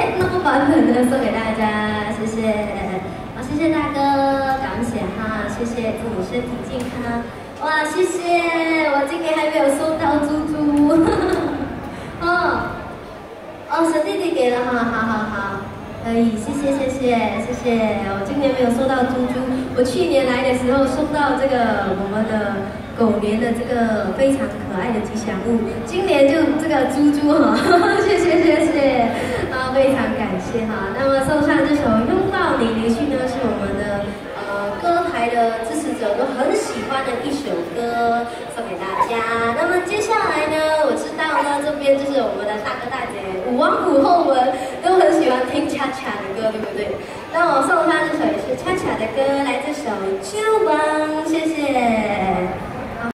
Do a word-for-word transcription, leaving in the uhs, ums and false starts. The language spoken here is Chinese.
techno 版本的送给大家，谢谢，好，谢谢大哥，感谢哈，谢谢，祝你身体健康，哇，谢谢，我今年还没有收到猪猪，哦，哦，小弟弟给了哈，好好好，可以，谢谢谢谢谢谢，我今年没有收到猪猪，我去年来的时候收到这个我们的。 狗年的这个非常可爱的吉祥物，今年就这个猪猪哈，谢谢谢谢，啊非常感谢哈。那么送上这首《拥抱你离去》呢，是我们的呃歌台的支持者都很喜欢的一首歌，送给大家。那么接下来呢，我知道呢这边就是我们的大哥大姐舞王舞后们都很喜欢听恰恰的歌，对不对？那我送上这首也是恰恰的歌，来自首《酒吧》。